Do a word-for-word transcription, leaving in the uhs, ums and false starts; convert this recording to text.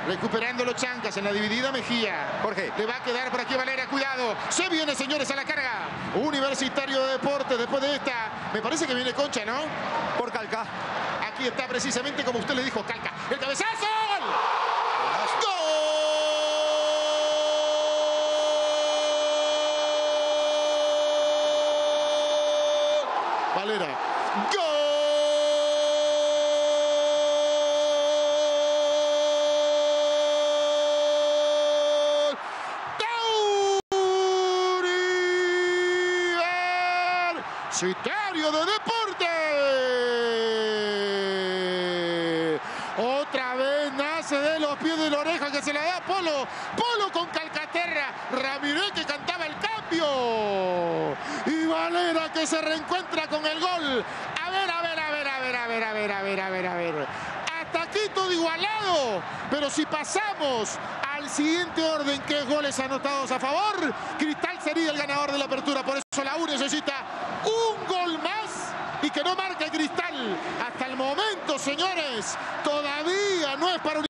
Recuperando los chancas en la dividida Mejía. Jorge. Le va a quedar por aquí Valera, cuidado. Se viene, señores, a la carga. Universitario de Deportes, después de esta. Me parece que viene Concha, ¿no? Por Calca. Aquí está precisamente como usted le dijo, Calca. ¡El cabezazo! ¡Gol! Valera. ¡Gol! Universitario de Deportes. Otra vez nace de los pies de la oreja que se la da Polo. Polo con Calcaterra. Ramirez que cantaba el cambio. Y Valera que se reencuentra con el gol. A ver, a ver, a ver, a ver, a ver, a ver, a ver, a ver, a ver. Hasta aquí todo igualado. Pero si pasamos al siguiente orden, que es goles anotados a favor, Cristal sería el ganador de la apertura. Por eso la U necesita un gol más y que no marque Cristal. Hasta el momento, señores, todavía no es para un